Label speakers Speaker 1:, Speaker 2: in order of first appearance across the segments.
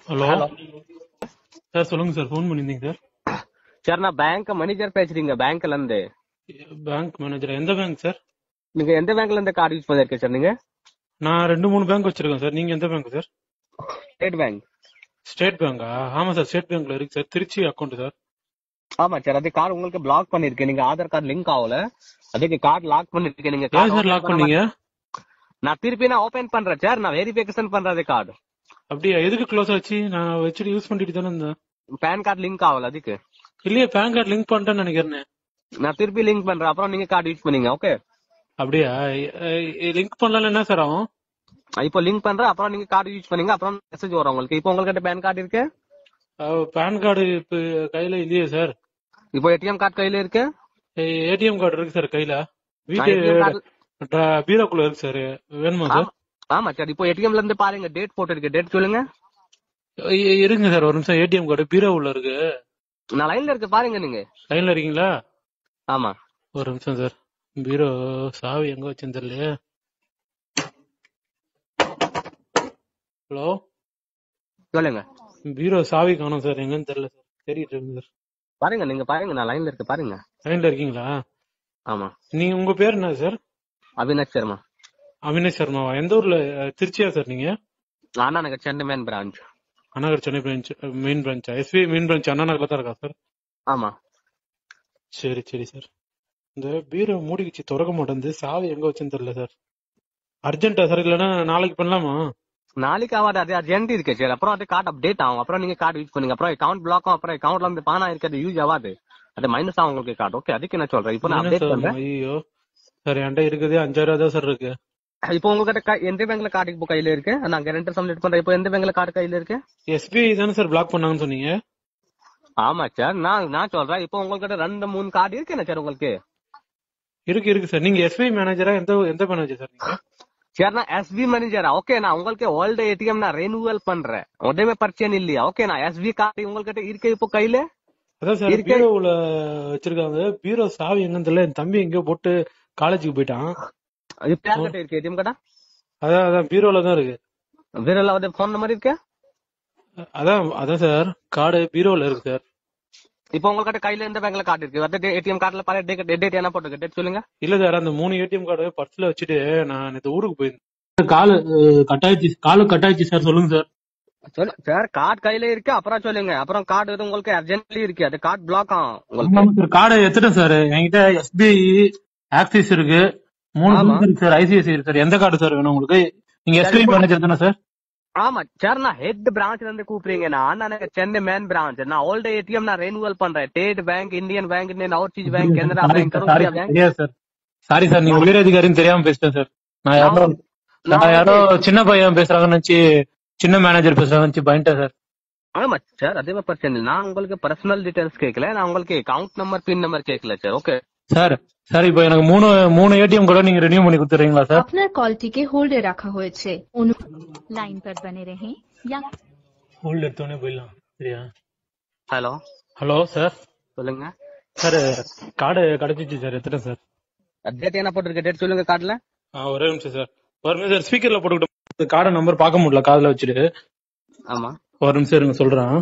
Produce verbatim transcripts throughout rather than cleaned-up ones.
Speaker 1: Hello
Speaker 2: hello
Speaker 1: sir, சொல்லுங்க sir. Phone பண்ணியிருந்தீங்க sir.
Speaker 2: Sir, நான் பேங்க் மேனேஜர் பேசுறீங்க பேங்க்ல இருந்து.
Speaker 1: Bank manager? எந்த பேங்க் சார்?
Speaker 2: நீங்க எந்த பேங்க்ல இருந்து கார்டு யூஸ் பண்ணிருக்கீங்க சார்? நீங்க
Speaker 1: நான் ரெண்டு மூணு பேங்க் வச்சிருக்கேன் சார். நீங்க எந்த bank sir?
Speaker 2: State bank.
Speaker 1: State பேங்கா? ஆமா சார், ஸ்டேட் பேங்க்ல இருக்கு சார். Trichy account sir.
Speaker 2: ஆமா சார், அதே கார்டு உங்களுக்கு பிளாக் பண்ணிருக்கேன். நீங்க ஆதார் கார்டு லிங்க் ஆகல, அதுக்கு கார்டு லாக் பண்ணிருக்கேன். நீங்க
Speaker 1: ஏன் சார் லாக் பண்ணீங்க?
Speaker 2: நான் திருப்பி நான் ஓபன் பண்றேன் சார். நான் வெரிஃபிகேஷன் பண்றது கார்டு.
Speaker 1: அப்படியா? எதுக்கு க்ளோஸ் ஆச்சு? நான் வச்சுட்டு யூஸ் பண்ணிட்டு தானே இருந்தேன்.
Speaker 2: பேன் கார்டு லிங்க் ஆகல, அதுக்கு.
Speaker 1: இல்லையே, பேன் கார்டு லிங்க் பண்ணிட்டேன்னு நினைக்கிறேன்.
Speaker 2: நான் திருப்பி லிங்க் பண்றேன், அப்புறம் நீங்க கார்டு யூஸ் பண்ணீங்க. ஓகே,
Speaker 1: அப்படியா? லிங்க் பண்ணல என்ன சார் ஆகும்?
Speaker 2: இப்போ லிங்க் பண்றேன், அப்புறம் நீங்க கார்டு யூஸ் பண்ணீங்க, அப்புறம் மெசேஜ் வரும் உங்களுக்கு. இப்போ உங்ககிட்ட பேன் கார்டு இருக்கு?
Speaker 1: பேன் கார்டு இப்ப கையில இல்லையே சார்.
Speaker 2: இப்போ ஏடிஎம் கார்டு கையில இருக்கு?
Speaker 1: ஏடிஎம் கார்டு இருக்கு சார் கையில. வீட்டு பீரோக்குள்ள இருக்கு சார். வேணுமா சார்?
Speaker 2: ஆமா சார், இப்போ ஏடிஎம்ல இருந்து பாருங்க, டேட் போட்டு இருக்கு. டேட் சொல்லுங்க.
Speaker 1: இருங்க சார், ஒரு நிமிஷம். ஏடிஎம் கார்டு பீரோ உள்ள இருக்கு.
Speaker 2: நான் லைன்ல இருக்கு, பாருங்க. நீங்க
Speaker 1: லைன்ல இருக்கீங்களா?
Speaker 2: ஆமா,
Speaker 1: ஒரு நிமிஷம் சார். பீரோ சாவி எங்க வச்சுன்னு தெரியலையே. ஹலோ,
Speaker 2: சொல்லுங்க.
Speaker 1: பீரோ சாவி காணும் சார். எங்கன்னு தெரியல சார். தெரியிட்டு இருக்கு சார்.
Speaker 2: பாருங்க, நீங்க பாருங்க, நான் லைன்ல இருக்கு, பாருங்க.
Speaker 1: லைன்ல இருக்கீங்களா?
Speaker 2: ஆமா.
Speaker 1: நீங்க உங்க பேர் என்ன சார்?
Speaker 2: அவினாஷ் சர்மா.
Speaker 1: அவினாஷ் சர்மாவா? எந்த ஊர்ல? திருச்சியா சார் நீங்க?
Speaker 2: Anna Nagar, Chennai main branch.
Speaker 1: Annanagar Chennai branch, main பிரான்ச்சா? எஸ்பிஐ மெயின் பிரான்ச் அண்ணா நகர்ல தான் இருக்கா சார்?
Speaker 2: ஆமா.
Speaker 1: சரி சரி சார். இந்த பீரோ மூடிக்கிச்சு, திறக்க மாட்டேங்குது. சாவி எங்க வச்சுன்னு தெரியல சார். அர்ஜென்ட்டா சார்? இல்லைன்னா நாளைக்கு பண்ணலாமா?
Speaker 2: நாளைக்கு ஆகாது, அது அர்ஜென்ட் இருக்கு சார். அப்புறம் அது கார்டு அப்டேட் ஆகும், அப்புறம் நீங்க கார்டு யூஸ் பண்ணுங்க. அப்புறம் அக்கௌண்ட் பிளாக் ஆகும், அப்புறம் அக்கௌண்ட்ல இருந்து பானா இருக்கிறது யூஸ் ஆகாது, அது மைனஸ் ஆகும் உங்களுக்கு கார்டு. ஓகே, அதுக்கு என்ன சொல்றேன், இப்போ நான் அப்டேட் பண்றேன்.
Speaker 1: ஐயோ சார், என்கிட்ட இருக்குதே அஞ்சாயிரம் தான் சார் இருக்கு.
Speaker 2: இப்போ உங்ககிட்ட எந்த பேங்க்ல கார்டு இப்போ கையில இருக்கு? நான் கேரண்டர் சப்மிட் பண்றேன். இப்போ எந்த பேங்க்ல கார்டு கையில இருக்கு?
Speaker 1: எஸ்பிஐ தானே சார் பிளாக் பண்ணாங்கன்னு சொன்னீங்க?
Speaker 2: ஆமா சார், நான் நான் சொல்றேன், இப்போ உங்ககிட்ட ரெண்டு மூணு கார்டு இருக்கு என்ன சார் உங்களுக்கு?
Speaker 1: இருக்கு இருக்கு சார். நீங்க எஸ்பிஐ மேனேஜரா? எந்த எந்த மேனேஜர் சார் நீங்க?
Speaker 2: சார், நான் எஸ்பி மேனேஜரா. ஓகே, நான் உங்களுக்கு ஓல்டு ஏடிஎம் நான் ரெனியூவல் பண்றேன். உடனே பர்ச்சேன் இல்லையா? ஓகே, நான் எஸ்பி கார்டு உங்ககிட்ட இருக்கு இப்போ கையில.
Speaker 1: அதான் சார், பீரோவுல வச்சிருக்காங்க. பீரோ சாவி எங்கன்னு தெரியல. என் தம்பி எங்கயோ போட்டு காலேஜுக்கு போயிட்டான்.
Speaker 2: இருக்கு ஏடிஎம் கார்டா?
Speaker 1: அதான் அதான் பீரோல தான் இருக்கு.
Speaker 2: பீரோல வந்து போன் நம்பர் இருக்கு?
Speaker 1: அதான் அதான் சார், கார்டு பீரோல இருக்கு சார்.
Speaker 2: இப்போ உங்ககிட்ட கையில எந்த பேங்க்ல கார்டு இருக்கு? அந்த ஏடிஎம் கார்டுல பாரு, டேட் என்ன போட்டுருக்கு, டேட் சொல்லுங்க.
Speaker 1: இல்ல சார், அந்த மூணு ஏடிஎம் கார்டு பர்ஸ்ல வச்சுட்டு நான் இந்த ஊருக்கு போயிருந்தேன். காலு கட்டாயிச்சு, காலு கட்டாயிச்சு சார். சொல்லுங்க சார்.
Speaker 2: சொல்லு சார், கார்டு கையில இருக்கு, அப்புறம் சொல்லுங்க. அப்புறம் கார்டு எதுவும் உங்களுக்கு அர்ஜென்ட்லி இருக்கு, அது கார்டு பிளாக் ஆகும் உங்களுக்கு.
Speaker 1: கார்டு எடுத்துட்டேன் சார். என்கிட்ட எஸ்பிஐ, ஆக்சிஸ் இருக்கு, மூணு இருக்கு சார். ஐசிஐசி இருக்கு சார். எந்த கார்டு சார் வேணும் உங்களுக்கு? நீங்க எஸ்பிஐ மேனேஜர் தானே சார்?
Speaker 2: ஆமா சார், நான் ஹெட் பிரான்ச்ல இருந்து கூப்பிடுறீங்க. நான் எனக்கு சென்னை மெயின் பிரான்ச். நான் ஓல்டு ஏடிஎம் நான் ரெனியூவல் பண்றேன். State bank, Indian bank, overseas bank, Canara bank, கரும்பியா பேங்க்.
Speaker 1: சார் சாரி சார், நீங்க உயர் அதிகாரின்னு தெரியாம பேசிட்டேன் சார். நான் யாரோ நான் யாரோ சின்ன பையன் பேசுறாங்கன்னு நினைச்சு, சின்ன மேனேஜர் பேசுறாங்கன்னு நினைச்சு பயன்ட்டேன் சார்.
Speaker 2: ஆமா சார், அதே மாதிரி பிரச்சனை. நான் உங்களுக்கு பர்சனல் டீடைல்ஸ் கேட்கல, நான் உங்களுக்கு அக்கவுண்ட் நம்பர், பின் நம்பர் கேட்கல சார். Okay
Speaker 1: sir. சார், இப்போ எனக்கு மூணு மூணு ஏடிஎம் கூட நீங்க ரினியூ பண்ணி கொடுத்துறீங்களா சார்?
Speaker 3: আপনার কলটিকে হোল্ডে রাখা হয়েছে, লাইন पर बने रहें या
Speaker 1: ஹோல்ட் எடுத்தோனே போயிடலாம். சரியா?
Speaker 2: ஹலோ
Speaker 1: ஹலோ சார்,
Speaker 2: சொல்லுங்க
Speaker 1: சார். கார்டு கிடைச்சிச்சு சார். எத்தனை சார்?
Speaker 2: டேட் என்ன போட்டுருக்கு, டேட் சொல்லுங்க கார்டுல.
Speaker 1: ஒரே நிமிஷம் சார். ஒரு நிமிஷம் சார், ஸ்பீக்கர்ல போட்டுக்கிட்டு கார்டு நம்பர் பார்க்க முடியல, காதுல வச்சுட்டு.
Speaker 2: ஆமா,
Speaker 1: ஒரு நிமிஷம் இருங்க, சொல்றேன்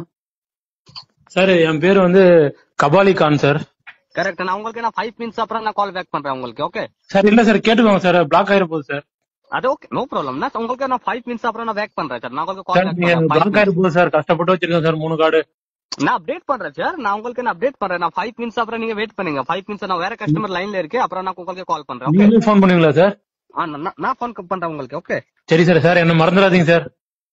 Speaker 1: சார். என் பேர் வந்து கபாலி கான் சார்.
Speaker 2: கரெக்ட். நான் உங்களுக்கு நான் ஃபைவ் மினிட்ஸ் அப்புறம் நான் கால் பேக் பண்றேன் உங்களுக்கு. Okay
Speaker 1: sir. இல்ல சார், கேட்டுக்கோங்க சார், பிளாக் ஆயிர போகுது சார்.
Speaker 2: அது ஓகே, நோ ப்ராப்ளம். நான் உங்களுக்கு நான் ஃபைவ் மினிட்ஸ் அப்புறம் நான் பேக் பண்றேன் சார். நான் உங்களுக்கு கால் பேக்
Speaker 1: பிளாக்
Speaker 2: பண்றேன்.
Speaker 1: ஆயிர போகுது சார். கஷ்டப்பட்டு வச்சிருக்கேன் சார் மூணு கார்டு.
Speaker 2: நான் அப்டேட் பண்றேன் சார். நான் உங்களுக்கு நான் அப்டேட் பண்றேன். நான் ஃபைவ் மினிட்ஸ் அப்புறம் நீங்க வெயிட் பண்ணுங்க. ஃபைவ் மினிட்ஸ் நான் வேற கஸ்டமர் லைன்ல இருக்கு, அப்புறம் நான் உங்களுக்கு கால் பண்றேன். ஓகே,
Speaker 1: நீங்க ஃபோன் பண்ணுவீங்களா சார்?
Speaker 2: நான் ஃபோன் பண்றேன் உங்களுக்கு. ஓகே
Speaker 1: சரி சார். சார், என்ன மறந்துடாதீங்க சார்.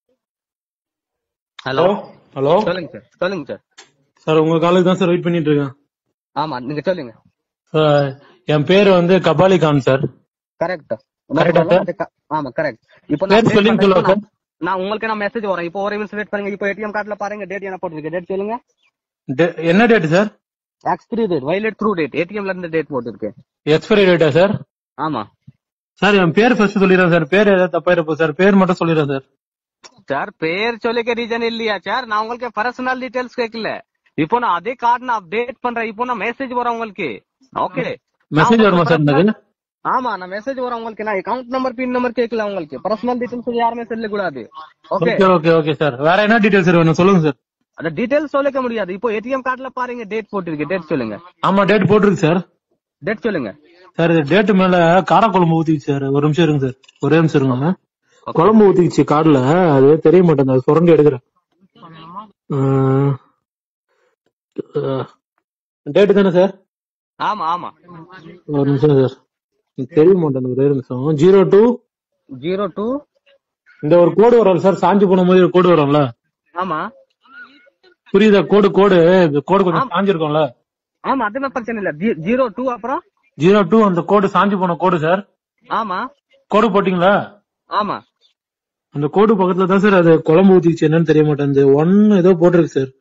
Speaker 2: ஹலோ
Speaker 1: ஹலோ,
Speaker 2: சொல்லுங்க சார். சொல்லுங்க சார்.
Speaker 1: சார், உங்க காலுக்கு தான் சார் வெயிட் பண்ணிட்டு இருக்கேன்.
Speaker 2: ஆமா, நீங்க சொல்லுங்க.
Speaker 1: சார், என் பேரு வந்து கபாலி கான் சார்.
Speaker 2: கரெக்ட்.
Speaker 1: கரெக்டா?
Speaker 2: ஆமா கரெக்ட். இப்போ
Speaker 1: பேர் சொல்லி சொல்லுங்க சார்.
Speaker 2: நான் உங்களுக்கு நான் மெசேஜ் வரேன். இப்போ ஒரு நிமிஷம் வெயிட் பண்ணுங்க. இப்போ ஏடிஎம் கார்டுல பாருங்க, டேட் என்ன போட்டுருக்கு, டேட் சொல்லுங்க.
Speaker 1: என்ன date sir?
Speaker 2: Expiry date, valid through date, ஏடிஎம்ல இருந்து டேட் போட்டுருக்கு.
Speaker 1: எக்ஸ்பைரி டேட்டா சார்?
Speaker 2: ஆமா
Speaker 1: சார். என் பேர் ஃபர்ஸ்ட் சொல்லிடுறேன் சார். பேர் ஏதாவது தப்பா இருப்போம் சார். பேர் மட்டும் சொல்லிடுறேன் சார்.
Speaker 2: சார், பேர் சொல்லிக்க ரீசன் இல்லையா சார்? நான் உங்களுக்கு பர்சனல் டீடைல்ஸ் கேட்கல. இப்போ நான் அதே கார்டு நான் அப்டேட் பண்றேன். இப்போ நான் மெசேஜ் வரேன் உங்களுக்கு. ஓகே,
Speaker 1: மெசேஜ் வருமா சார்?
Speaker 2: ஆமா நான் மெசேஜ் வரும் உங்களுக்கு, நான் அக்கவுண்ட் நம்பர் பின் நம்பர் கேட்கல உங்களுக்கு, பர்சனல் டீடைல்ஸ் யாருமே சொல்ல கூடாது. Okay
Speaker 1: okay okay okay sir. வேற என்ன டீடைல்ஸ் சார் வேணும் சொல்லுங்க சார்.
Speaker 2: அந்த டீடைல்ஸ் சொல்லிக்க முடியாது. இப்போ ஏடிஎம் கார்டுல பாருங்க டேட் போட்டிருக்கு, டேட் சொல்லுங்க.
Speaker 1: ஆமா டேட் போட்டிருக்கு சார்.
Speaker 2: டேட் சொல்லுங்க
Speaker 1: சார். இது டேட் மேல காரக்குழம்பு ஊத்திச்சு சார். ஒரு நிமிஷம் இருங்க சார், ஒரே நிமிஷம் இருங்க. குழம்பு ஊத்திச்சு கார்டுல, அது தெரிய மாட்டேங்குது, அது சுரண்டி எடுக்கிறேன். டேட் தானே சார்?
Speaker 2: ஆமா ஆமா
Speaker 1: ஒரு நிமிஷம் சார், தெரிய மாட்டேங்குது, ஒரே நிமிஷம். ஜீரோ டூ
Speaker 2: ஜீரோ டூ
Speaker 1: இந்த ஒரு கோடு வரும் சார், சாஞ்சு போன மாதிரி ஒரு கோடு வரும்ல.
Speaker 2: ஆமா
Speaker 1: புரியுதா? கோடு கோடு கோடு கொஞ்சம் சாஞ்சிருக்கும்ல.
Speaker 2: ஆமா அதுமே பிரச்சனை இல்ல. ஜீரோ டூ அப்புறம்
Speaker 1: ஜீரோ டூ அந்த கோடு சாஞ்சு போன கோடு சார்.
Speaker 2: ஆமா
Speaker 1: கோடு போட்டீங்களா?
Speaker 2: ஆமா
Speaker 1: அந்த கோடு பக்கத்துல தான் சார் அது குழம்பு ஊத்திச்சு, என்னன்னு தெரிய மாட்டேங்குது. ஒன் ஏதோ போட்டிருக்கு சார்.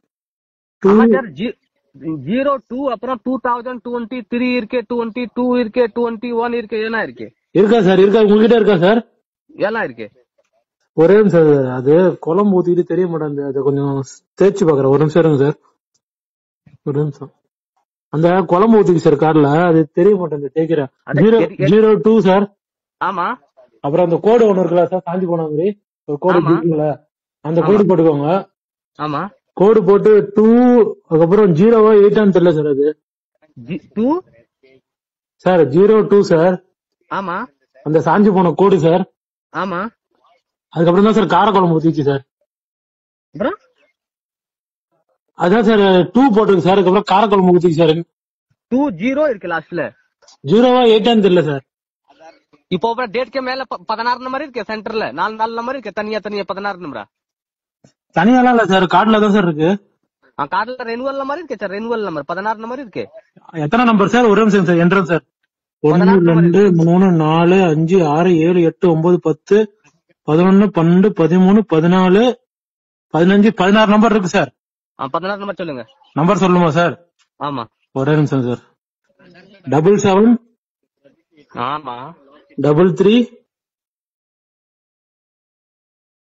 Speaker 2: ஜீரோ டூ அப்புறம் டூ தௌசண்ட் டுவெண்ட்டி த்ரீ இருக்கு, டுவெண்ட்டி டூ இருக்கு, டுவெண்ட்டி ஒன் இருக்கு, என்ன இருக்கு?
Speaker 1: இருக்கா சார்? இருக்கா உங்ககிட்ட? இருக்கா சார்?
Speaker 2: எல்லாம் இருக்கு.
Speaker 1: ஒரே நிமிஷம் சார், அது குழம்பு ஊத்திட்டு தெரிய மாட்டேங்குது, அதை கொஞ்சம் தேய்ச்சி பாக்குறேன். ஒரு நிமிஷம் இருங்க சார், ஒரு நிமிஷம். அந்த குழம்பு ஊத்திக்கு சார் கார்ல, அது தெரிய மாட்டேங்குது, தேய்க்கிறேன். Zero zero two sir.
Speaker 2: ஆமா
Speaker 1: அப்புறம் அந்த கோடு ஒண்ணு இருக்குல்ல சார், சாஞ்சி போன மாதிரி ஒரு கோடு இருக்குல்ல, அந்த கோடு போட்டுக்கோங்க.
Speaker 2: ஆமா
Speaker 1: கோடு போட்டு டூ, அதுக்கப்புறம் ஜீரோவா எயிட்டான்னு தெரியல சார். அது
Speaker 2: two
Speaker 1: sir zero two sir.
Speaker 2: ஆமா
Speaker 1: அந்த சாஞ்சி போன கோடு சார்.
Speaker 2: ஆமா
Speaker 1: அதுக்கப்புறம் தான் சார் காரக்குழம்பு ஊத்திச்சு சார்.
Speaker 2: அப்புறம்
Speaker 1: அதான் சார் டூ போட்டிருக்கு சார், அதுக்கப்புறம் காரக்குழம்பு ஊத்திச்சு சார்.
Speaker 2: டூ ஜீரோ இருக்கு லாஸ்ட்ல,
Speaker 1: ஜீரோவா எயிட்டான்னு தெரியல சார்.
Speaker 2: இப்போ டேட் கே மேல பதினாறு நம்பர் இருக்கு, சென்டர்ல நாலு நாலு நம்பர் இருக்கு, தனியா தனியா பதினாறு நம்பரா?
Speaker 1: தனியாலாம் இல்ல சார், கார்டுல தான் சார் இருக்கு.
Speaker 2: கார்டுல ரெனுவல் நம்பர் இருக்கு சார், ரெனுவல் நம்பர் பதினாறு நம்பர் இருக்கு.
Speaker 1: எத்தனை நம்பர் சார்? ஒரு நிமிஷம் சார், என்ட்ரன் சார். ஒன்னு ரெண்டு மூணு நாலு அஞ்சு ஆறு ஏழு எட்டு ஒன்பது பத்து பதினொன்னு பன்னெண்டு பதிமூணு பதினாலு பதினஞ்சு பதினாறு நம்பர் இருக்கு சார்.
Speaker 2: பதினாறு நம்பர் சொல்லுங்க.
Speaker 1: நம்பர் சொல்லுமா சார்?
Speaker 2: ஆமா
Speaker 1: ஒரே நிமிஷம் சார். டபுள் செவன்
Speaker 2: ஆமா
Speaker 1: டபுள் த்ரீ